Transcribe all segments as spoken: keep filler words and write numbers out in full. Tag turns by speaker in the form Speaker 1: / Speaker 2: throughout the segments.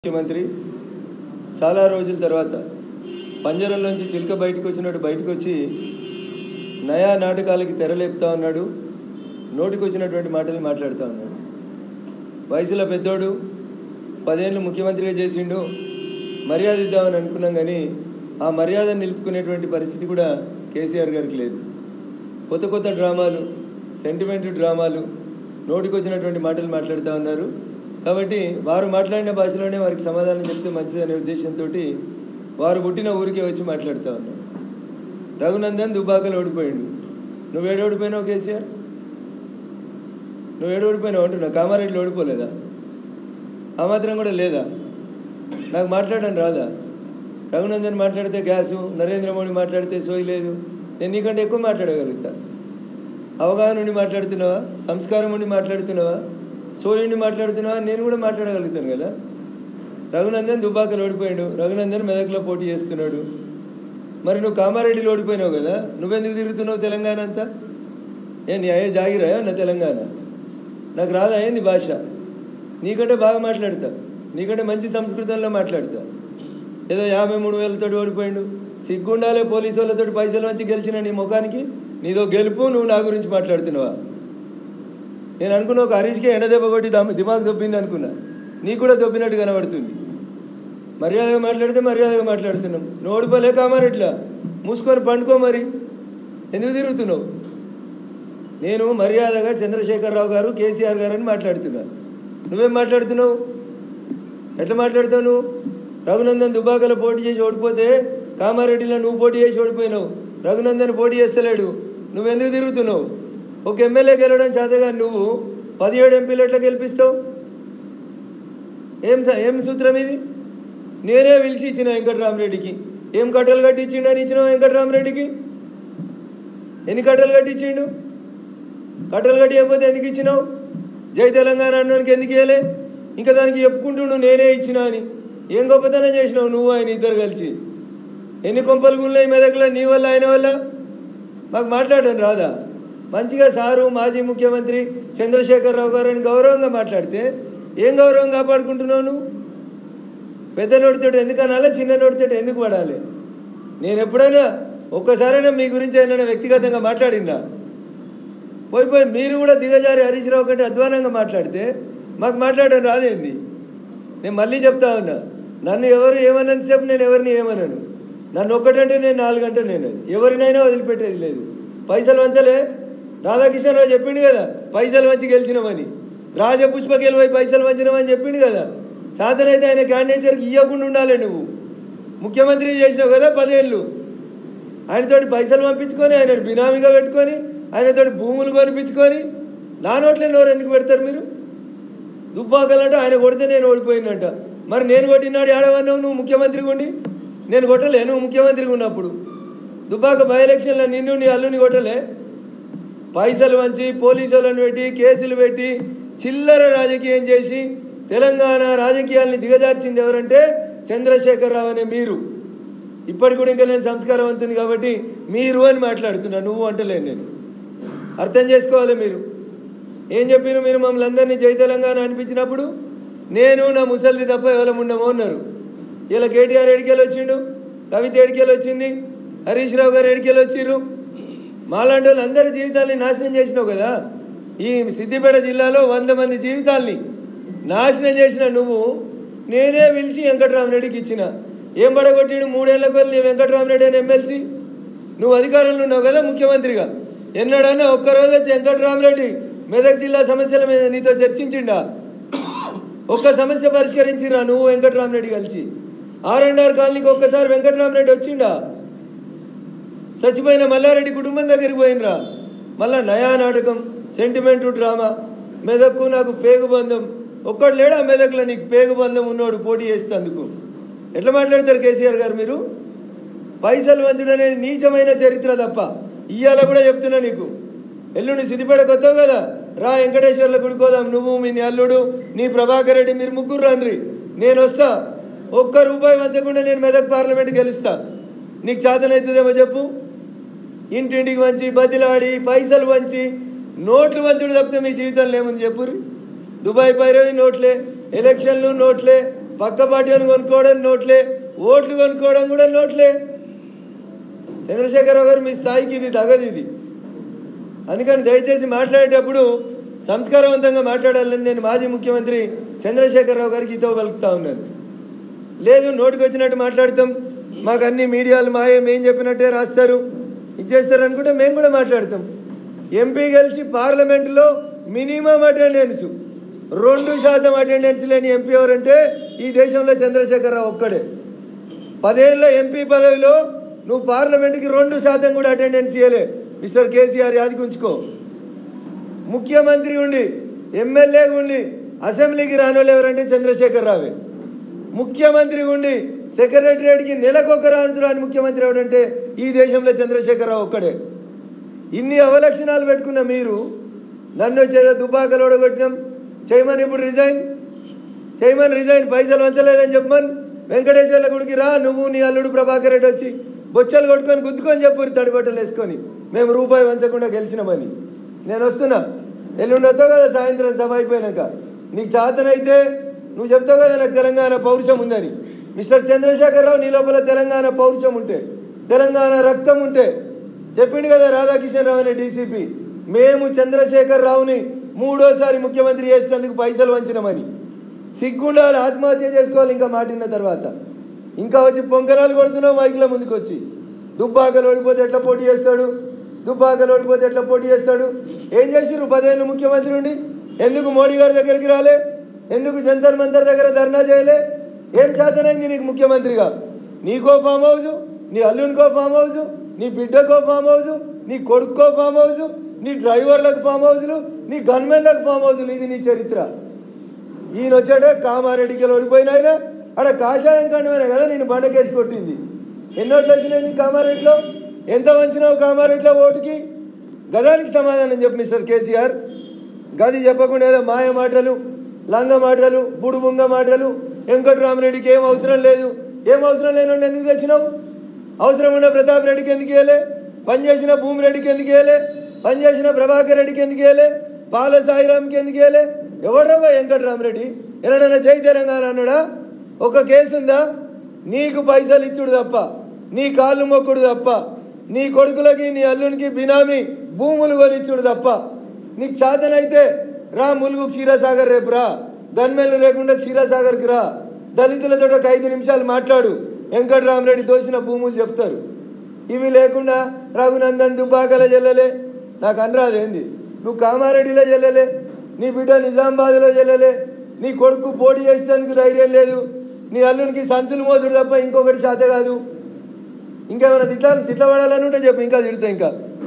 Speaker 1: ముఖ్యమంత్రి చాలా రోజుల తర్వాత పంజరంలోంచి చిలుక బయటకు వచ్చినట్టు బయటకు వచ్చి నయా నాటకాలకి తెరలేపుతా ఉన్నాడు. నోటికి వచ్చినటువంటి మాటలు మాట్లాడుతూ ఉన్నాడు. వయసులో పెద్దోడు, పదేళ్ళు ముఖ్యమంత్రిగా చేసిండు, మర్యాద ఇద్దామని అనుకున్నాం. కానీ ఆ మర్యాద నిలుపుకునేటువంటి పరిస్థితి కూడా కేసీఆర్ గారికి లేదు. కొత్త కొత్త డ్రామాలు, సెంటిమెంట్ డ్రామాలు, నోటికి వచ్చినటువంటి మాటలు మాట్లాడుతూ ఉన్నారు. కాబట్టి వారు మాట్లాడిన భాషలోనే వారికి సమాధానం చెప్తే మంచిదనే ఉద్దేశంతో వారు పుట్టిన ఊరికే వచ్చి మాట్లాడుతూ ఉన్నారు. రఘునందన్ దుబ్బాకలు ఓడిపోయిండు. నువ్వు ఏడు ఓడిపోయినావు కేసీఆర్? నువ్వు ఏడు ఓడిపోయినావు అంటున్నావు. కామారెడ్డిలో ఓడిపోలేదా? ఆ మాత్రం కూడా లేదా? నాకు మాట్లాడడం రాదా? రఘునందన్ మాట్లాడితే గ్యాసు, నరేంద్ర మోడీ మాట్లాడితే సోయి లేదు. నేను నీకంటే ఎక్కువ మాట్లాడగలుగుతా. అవగాహన ఉండి మాట్లాడుతున్నావా? సంస్కారం ఉండి మాట్లాడుతున్నావా? సోయుండి మాట్లాడుతున్నావా? నేను కూడా మాట్లాడగలుగుతాను కదా. రఘునందన్ దుబ్బాకలు ఓడిపోయాడు, రఘునందన్ మెదక్లో పోటీ చేస్తున్నాడు. మరి నువ్వు కామారెడ్డిలో ఓడిపోయినావు కదా, నువ్వెందుకు తిరుగుతున్నావు తెలంగాణ అంతా? ఏ నీ అయ్యే జాగిరాయా నా తెలంగాణ? నాకు రాదా ఏంది భాష? నీకంటే బాగా మాట్లాడతా, నీకంటే మంచి సంస్కృతంలో మాట్లాడతా. ఏదో యాభై మూడు వేలతో ఓడిపోయాడు, సిగ్గుండాలే పోలీసు వాళ్ళతో పైసలు వచ్చి గెలిచిన నీ ముఖానికి నీదో గెలుపు, నువ్వు నా గురించి మాట్లాడుతున్నావా? నేను అనుకున్నా ఒక హరీష్కి ఎండదెబ్బ కొట్టి దిమాగ్ దొబ్బింది అనుకున్నా, నీకు కూడా దొబ్బినట్టు కనబడుతుంది. మర్యాదగా మాట్లాడితే మర్యాదగా మాట్లాడుతున్నాం. నువ్వు ఓడిపోలే కామారెడ్డిలా, మూసుకొని పండుకో. మరి ఎందుకు తిరుగుతున్నావు? నేను మర్యాదగా చంద్రశేఖరరావు గారు, కేసీఆర్ గారు అని మాట్లాడుతున్నా. నువ్వేం మాట్లాడుతున్నావు? ఎట్లా మాట్లాడుతావు నువ్వు? రఘునందన్ దుబ్బాకలో పోటీ చేసి ఓడిపోతే కామారెడ్డిలో నువ్వు పోటీ చేసి ఓడిపోయినావు, రఘునందన్ పోటీ చేస్తలేడు. నువ్వెందుకు తిరుగుతున్నావు? ఒక ఎమ్మెల్యే గెలవడం చేతగా నువ్వు పదిహేడు ఎంపీలు ఎట్లా గెలిపిస్తావు? ఏం ఏం సూత్రం ఇది? నేనే పిలిచి ఇచ్చిన వెంకటరామరెడ్డికి. ఏం కట్టలు కట్టించిండు అని ఇచ్చినావు వెంకటరామరెడ్డికి? ఎన్ని కట్టలు కట్టించిండు? కట్టలు కట్టియకపోతే ఎందుకు ఇచ్చినావు? జై తెలంగాణ అన్నానికి ఎందుకు ఇవ్వలే? ఇంకా దానికి చెప్పుకుంటుండు నేనే ఇచ్చినా అని. ఏం గొప్పతనం చేసినావు నువ్వు ఆయన ఇద్దరు కలిసి? ఎన్ని కొంపలు గుళ్ళయి మెదకులో నీ వల్ల ఆయన వల్ల? మాకు మాట్లాడడం రాదా? మంచిగా సారు మాజీ ముఖ్యమంత్రి చంద్రశేఖరరావు గారు అని గౌరవంగా మాట్లాడితే ఏం గౌరవం కాపాడుకుంటున్నావు నువ్వు? పెద్ద నోటితోటి ఎందుకు అనాలి, చిన్న నోటితోటి ఎందుకు పడాలి? నేను ఎప్పుడైనా ఒక్కసారైనా మీ గురించి అయినా వ్యక్తిగతంగా మాట్లాడిందా? పోయి పోయి మీరు కూడా దిగజారి హరీష్ రావు కంటే అధ్వానంగా మాట్లాడితే మాకు మాట్లాడడం రాదేంది? నేను మళ్ళీ చెప్తా ఉన్నా, నన్ను ఎవరు ఏమన్నంతసేపు నేను ఎవరిని ఏమన్నాను. నన్ను ఒక్కటంటే నేను నాలుగంటే నేను ఎవరినైనా వదిలిపెట్టేది లేదు. పైసలు వంచలే, రాధాకిషన్ రావు చెప్పిండు కదా పైసలు వంచి గెలిచినామని. రాజపుష్పకేలు పోయి పైసలు వంచినామని చెప్పిండు కదా. సాధనైతే ఆయన క్యాండిడేచర్కి ఇవ్వకుండా ఉండాలి. నువ్వు ముఖ్యమంత్రి చేసినావు కదా పదేళ్ళు, ఆయనతోటి పైసలు పంపించుకొని ఆయన బినామీగా పెట్టుకొని ఆయనతోటి భూములు కొనిపించుకొని నా నోట్లే నోరు ఎందుకు పెడతారు మీరు? దుబ్బాకలంటే ఆయన కొడితే నేను ఓడిపోయినట్ట. మరి నేను కొట్టినాడు ఏడవన్నావు నువ్వు ముఖ్యమంత్రిగా ఉండి? నేను కొట్టలే నువ్వు ముఖ్యమంత్రిగా ఉన్నప్పుడు? దుబ్బాక బై ఎలక్షన్లో నిన్ను నీ అల్లుని కొట్టలే? పైసలు వంచి పోలీసులను పెట్టి కేసులు పెట్టి చిల్లర రాజకీయం చేసి తెలంగాణ రాజకీయాల్ని దిగజార్చింది ఎవరంటే చంద్రశేఖరరావు అనే మీరు. ఇప్పటికి కూడా ఇంకా నేను సంస్కారవంతుని కాబట్టి మీరు అని మాట్లాడుతున్నా, నువ్వు అంటలేను. నేను అర్థం చేసుకోవాలి. మీరు ఏం చెప్పిన మీరు మమ్మల్ని అందరినీ జై తెలంగాణ అనిపించినప్పుడు నేను నా ముసలిది తప్ప ఎవరం ఉండమో అన్నారు. ఇలా కేటీఆర్ ఎడికేలు వచ్చిండు, కవిత ఎడికేలు వచ్చింది, హరీష్ రావు గారు ఎడికేలు వచ్చిర్రు. మాలాంటి వాళ్ళు అందరి జీవితాల్ని నాశనం చేసినావు కదా. ఈ సిద్దిపేట జిల్లాలో వంద మంది జీవితాల్ని నాశనం చేసిన నువ్వు నేనే పిలిచి వెంకటరామరెడ్డికి ఇచ్చిన. ఏం పడగొట్టిడు? మూడేళ్ల కొద్ది వెంకటరామరెడ్డి అని ఎమ్మెల్సీ. నువ్వు అధికారంలో ఉన్నావు కదా ముఖ్యమంత్రిగా. ఎన్నడన్నా ఒక్కరోజు వచ్చి వెంకటరామరెడ్డి మెదక్ జిల్లా సమస్యల మీద నీతో చర్చించిండా? ఒక్క సమస్య పరిష్కరించిరా నువ్వు వెంకటరామరెడ్డి కలిసి? ఆర్ అండ్ ఆర్ కాలనీకి ఒక్కసారి వెంకటరామరెడ్డి వచ్చిండా? చచ్చిపోయిన మల్లారెడ్డి కుటుంబం దగ్గరికి పోయినరా? మళ్ళా నయా నాటకం, సెంటిమెంటు డ్రామా, మెదక్కు నాకు పేగుబంధం. ఒక్కడు లేడా మెదక్లో నీకు పేగుబంధం ఉన్నోడు పోటీ చేసేందుకు? ఎట్లా మాట్లాడతారు కేసీఆర్ గారు మీరు? పైసలు వంచడం అనేది నీచమైన చరిత్ర తప్ప. ఇవాళ కూడా చెప్తున్నా నీకు, ఎల్లుండి సిద్దిపేట కొత్తవు కదా, రా వెంకటేశ్వర్ల గుడికోదాం. నువ్వు మీ అల్లుడు నీ ప్రభాకర్ రెడ్డి మీరు ముగ్గురు రండి, నేను వస్తా. ఒక్క రూపాయి వంచకుండా నేను మెదక్ పార్లమెంట్ గెలుస్తా. నీకు చేతనవుతుందేమో చెప్పు. ఇంటింటికి వంచి బతిలాడి పైసలు వంచి నోట్లు వంచుడు తప్పితే మీ జీవితంలో ఏముంది చెప్పుర్రి? దుబాయ్ పైరవి నోట్లే, ఎలక్షన్లు నోట్లే, పక్క పార్టీని కొనుక్కోవడం నోట్లే, ఓట్లు కొనుక్కోవడం కూడా నోట్లే. చంద్రశేఖరరావు గారు మీ స్థాయికి ఇది తగదు ఇది. అందుకని దయచేసి మాట్లాడేటప్పుడు సంస్కారవంతంగా మాట్లాడాలని నేను మాజీ ముఖ్యమంత్రి చంద్రశేఖరరావు గారికి ఇతో పలుకుతా ఉన్నాను. లేదు నోటికి వచ్చినట్టు మాట్లాడతాం, మాకు అన్ని మీడియాలు మాయే మేము చెప్పినట్టే రాస్తారు ఇచ్చేస్తారు అనుకుంటే మేము కూడా మాట్లాడతాం. ఎంపీ గెలిచి పార్లమెంటులో మినిమం అటెండెన్స్ రెండు శాతం అటెండెన్స్ లేని ఎంపీ ఎవరంటే ఈ దేశంలో చంద్రశేఖరరావు ఒక్కడే. పదేళ్ళ ఎంపీ పదవిలో నువ్వు పార్లమెంట్కి రెండు శాతం కూడా అటెండెన్స్ ఇవ్వలే. మిస్టర్ కేసీఆర్ యాదికి ఉంచుకో. ముఖ్యమంత్రి ఉండి ఎమ్మెల్యేగా ఉండి అసెంబ్లీకి రానోళ్ళు ఎవరంటే చంద్రశేఖరరావే. ముఖ్యమంత్రి ఉండి సెక్రటరియట్కి నెలకొక రాను రాని ముఖ్యమంత్రి ఎవడంటే ఈ దేశంలో చంద్రశేఖరరావు ఒక్కడే. ఇన్ని అవలక్షణాలు పెట్టుకున్న మీరు నన్ను వచ్చేదో దుబ్బాకలు ఓడగొట్టినాం చేయమని, ఇప్పుడు రిజైన్ చేయమని రిజైన్ పైసలు వంచలేదని చెప్పమని వెంకటేశ్వర్ల గుడికి రా, నువ్వు నీ అల్లుడు ప్రభాకర్ రెడ్డి వచ్చి బొచ్చలు కొట్టుకొని గుద్దుకొని చెప్పు తడిబట్టలు వేసుకొని మేము రూపాయి వంచకుండా గెలిచినామని. నేను వస్తున్నా, ఎల్లుండి వస్తావు కదా సాయంత్రం సభ అయిపోయినాక. నీకు చేతనైతే నువ్వు చెప్తావు కదా నాకు తెలంగాణ పౌరుషం ఉందని. మిస్టర్ చంద్రశేఖరరావు నీ లోపల తెలంగాణ పౌరుషం ఉంటే, తెలంగాణ రక్తం ఉంటే చెప్పిండు కదా రాధాకిషన్ రావు అనే డీసీపీ, మేము చంద్రశేఖరరావుని మూడోసారి ముఖ్యమంత్రి చేసేందుకు పైసలు వంచినామని. సిగ్గుండాలి, ఆత్మహత్య చేసుకోవాలి ఇంకా మాటిన్న తర్వాత. ఇంకా వచ్చి పొంకరాలు కొడుతున్నావు మైకుల ముందుకు వచ్చి. దుబ్బాకలు ఓడిపోతే ఎట్లా పోటీ చేస్తాడు, దుబ్బాకలు ఓడిపోతే ఎట్లా పోటీ చేస్తాడు. ఏం చేసిర్రు పదేళ్ళు ముఖ్యమంత్రి ఉండి? ఎందుకు మోడీ గారి దగ్గరికి రాలే? ఎందుకు జంతర్ మంతర్ దగ్గర ధర్నా చేయలే? ఏం చేతనైంది నీకు ముఖ్యమంత్రిగా? నీకో ఫామ్ హౌస్, నీ అల్లునికో ఫామ్ హౌస్, నీ బిడ్డకో ఫామ్ హౌస్, నీ కొడుక్కో ఫామ్ హౌస్, నీ డ్రైవర్లకు ఫామ్ హౌస్లు, నీ గన్మెన్లకు ఫామ్ హౌస్లు. ఇది నీ చరిత్ర. ఈయన వచ్చాడే కామారెడ్డికి ఓడిపోయినాయినా ఆడ కాషాయం కండమైనా కదా నేను బండకేసి కొట్టింది. ఎన్నోట్లు వచ్చినాయి నీ కామారెడ్డిలో? ఎంత వంచినావు కామారెడ్డిలో ఓటుకి? గదానికి సమాధానం చెప్పు మిస్టర్ కేసీఆర్. గది చెప్పకుండా ఏదో మాయ మాటలు, లంగ మాటలు, బుడుబుంగ మాటలు. వెంకటరామరెడ్డికి ఏం అవసరం లేదు, ఏం అవసరం లేని ఎందుకు తెచ్చినావు? అవసరం ఉన్న ప్రతాప్ రెడ్డికి ఎందుకు వేయలే? పనిచేసిన భూమిరెడ్డికి ఎందుకు వేయలే? పనిచేసిన ప్రభాకర్ రెడ్డికి ఎందుకు వేయలే? పాల సాయిరామ్కి ఎందుకు వేయలే? ఎవడ్రాబా వెంకటరామరెడ్డి? ఎన్నడన్నా జై తెలంగాణ అన్నాడా? ఒక కేసు ఉందా? నీకు పైసలు ఇచ్చుడు తప్ప, నీ కాళ్ళు మొక్కుడు తప్ప, నీ కొడుకులకి నీ అల్లునికి బినామీ భూములు కొనిచ్చుడు తప్ప. నీకు చేతనైతే రా ములుగు క్షీరసాగర్ రేపు రా, గన్మెన్లు లేకుండా క్షీరసాగర్కి రా, దళితులతో ఒక ఐదు నిమిషాలు మాట్లాడు, వెంకటరామరెడ్డి దోచిన భూములు చెప్తారు. ఇవి లేకుండా రఘునందన్ దుబ్బాకలో చెల్లలే, నాకు అనరాదేంది. నువ్వు కామారెడ్డిలో చెల్లలే, నీ బిడ్డ నిజామాబాద్లో చెల్లలే, నీ కొడుకు పోటీ చేసేందుకు ధైర్యం లేదు, నీ అల్లునికి సంచులు మోసుడు తప్ప ఇంకొకటి చేత కాదు. ఇంకేమైనా తిట్లా తిట్లబడాలని ఉంటే చెప్పు, ఇంకా తిడతా. ఇంకా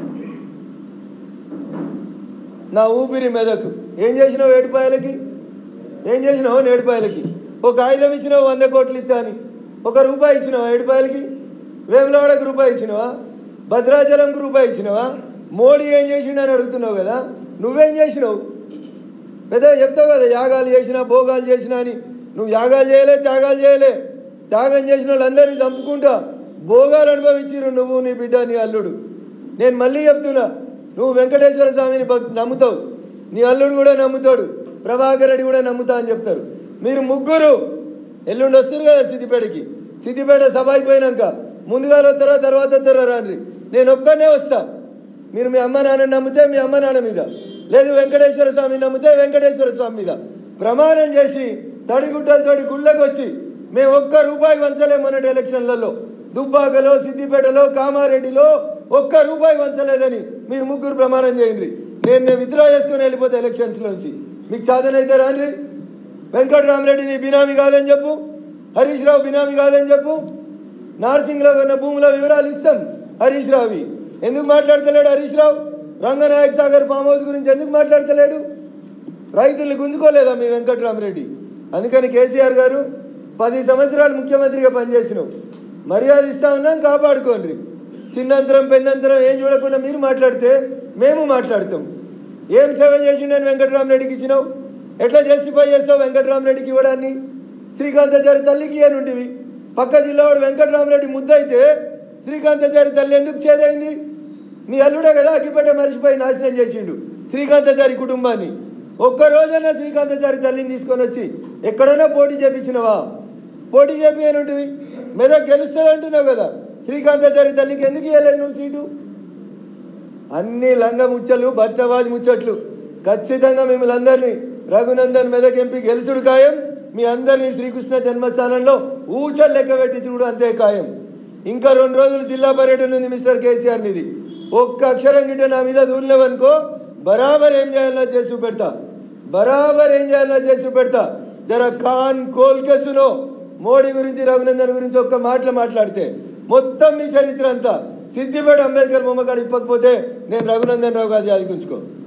Speaker 1: నా ఊపిరి మెదకు. ఏం చేసినావు ఏడుపాయలకి? ఏం చేసినావు నేడుపాయలకి? ఒక ఆయుధం ఇచ్చినావు వంద కోట్లు ఇస్తా అని, ఒక రూపాయి ఇచ్చినావా ఏడుపాయలకి? వేములవాడకు రూపాయి ఇచ్చినావా? భద్రాచలంకు రూపాయి ఇచ్చినావా? మోడీ ఏం చేసిండని అడుగుతున్నావు కదా, నువ్వేం చేసినావు? పెద్ద చెప్తావు కదా యాగాలు చేసినా భోగాలు చేసినా అని. నువ్వు యాగాలు చేయలే, త్యాగాలు చేయలే. త్యాగం చేసిన వాళ్ళందరినీ చంపుకుంటా భోగాలు అనుభవించిరు నువ్వు, నీ బిడ్డ, నీ అల్లుడు. నేను మళ్ళీ చెప్తున్నా, నువ్వు వెంకటేశ్వర స్వామిని నమ్ముతావు, నీ అల్లుడు కూడా నమ్ముతాడు, ప్రభాకర్ రెడ్డి కూడా నమ్ముతా అని చెప్తారు. మీరు ముగ్గురు ఎల్లుండి వస్తారు కదా సిద్దిపేటకి. సిద్దిపేట సభ అయిపోయినాక ముందుగా వస్తారా తర్వాత వస్తారా రాండ్రి, నేను ఒక్కనే వస్తా. మీరు మీ అమ్మ నాన్న నమ్మితే మీ అమ్మ నాన్న మీద, లేదు వెంకటేశ్వర స్వామి నమ్మితే వెంకటేశ్వర స్వామి మీద ప్రమాణం చేసి తడిగుడ్డలతోటి గుళ్ళకి వచ్చి మేము ఒక్క రూపాయి వంచలేము మొన్నటి ఎలక్షన్లలో. దుబ్బాకలో, సిద్దిపేటలో, కామారెడ్డిలో ఒక్క రూపాయి వంచలేదని మీరు ముగ్గురు ప్రమాణం చేయండి. నేను నేను విత్డ్రా చేసుకుని వెళ్ళిపోతే ఎలక్షన్స్లోంచి. మీకు సాధనైతే రాండి. వెంకటరామరెడ్డి నీ బినామీ కాదని చెప్పు, హరీష్ రావు బినామీ కాదని చెప్పు. నార్సింగ్లో ఉన్న భూముల వివరాలు ఇస్తాం హరీష్ రావువి. ఎందుకు మాట్లాడతలేడు హరీష్ రావు? రంగనాయక సాగర్ ఫామ్ హౌస్ గురించి ఎందుకు మాట్లాడతలేడు? రైతుల్ని గుంజుకోలేదా మీ వెంకటరామరెడ్డి? అందుకని కేసీఆర్ గారు పది సంవత్సరాలు ముఖ్యమంత్రిగా పనిచేసినావు, మర్యాద ఇస్తా ఉన్నాం, కాపాడుకోండి. చిన్నంతరం పెన్నంతరం ఏం చూడకుండా మీరు మాట్లాడితే మేము మాట్లాడతాం. ఏం సేవ చేసిండని వెంకటరామరెడ్డికి ఇచ్చినావు? ఎట్లా జస్టిఫై చేస్తావు వెంకటరామరెడ్డికి ఇవ్వడాన్ని? శ్రీకాంతాచారి తల్లికి ఏనుంటివి. పక్క జిల్లావాడు వెంకటరామరెడ్డి ముద్దయితే శ్రీకాంతాచారి తల్లి ఎందుకు చేదైంది? నీ అల్లుడే కదా అగ్గిపెట్ట మరిచిపోయి నాశనం చేసిండు శ్రీకాంతాచారి కుటుంబాన్ని. ఒక్కరోజైనా శ్రీకాంతాచారి తల్లిని తీసుకొని వచ్చి ఎక్కడైనా పోటీ చేపించినవా? పోటీ చెప్పి అని ఉంటుంది. మెదక్ గెలుస్తుంది అంటున్నావు కదా, శ్రీకాంతాచారి తల్లికి ఎందుకు ఇవ్వలేదు నువ్వు సీటు? అన్ని లంగ ముచ్చట్లు, బట్టవాజ్ ముచ్చట్లు. ఖచ్చితంగా మిమ్మల్ని అందరినీ రఘునందన్ మెదక్ ఎంపీ గెలుసుడు ఖాయం. మీ అందరినీ శ్రీకృష్ణ జన్మస్థానంలో ఊచలు లెక్క పెట్టి చూడు అంతే ఖాయం. ఇంకా రెండు రోజులు జిల్లా పర్యటన ఉంది మిస్టర్ కేసీఆర్ నిది. ఒక్క అక్షరం గిట్ట నా మీద దూరినవనుకో బరాబర్ ఏం చేయాలో చేసి చూపెడతా, బరాబర్ ఏం చేయాలో చేసి చూపెడతా. జర ఖాన్ కోల్కెసునో మోడీ గురించి రఘునందన్ గురించి ఒక్క మాటలు మాట్లాడితే మొత్తం మీ చరిత్ర అంతా సిద్దిపేట అంబేద్కర్ బొమ్మకాడ ఇప్పకపోతే నేను రఘునందన్ రావు గారు చదివించుకో.